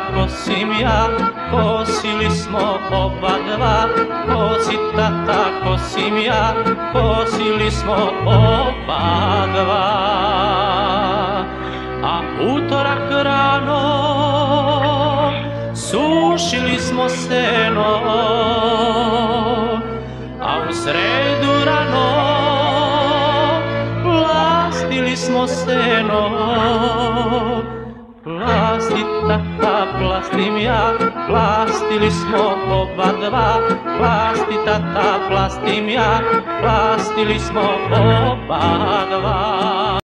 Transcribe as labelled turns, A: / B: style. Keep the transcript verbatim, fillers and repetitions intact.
A: kosim ja, kosili smo oba dva. Kosi tata, kosim ja, kosili smo oba dva. A utorak rano sušili smo seno, a u sredu rano plastili smo seno. Plasti tata, plastim ja, plastili smo oba dva. Plasti tata, plastim ja, plastili smo oba dva.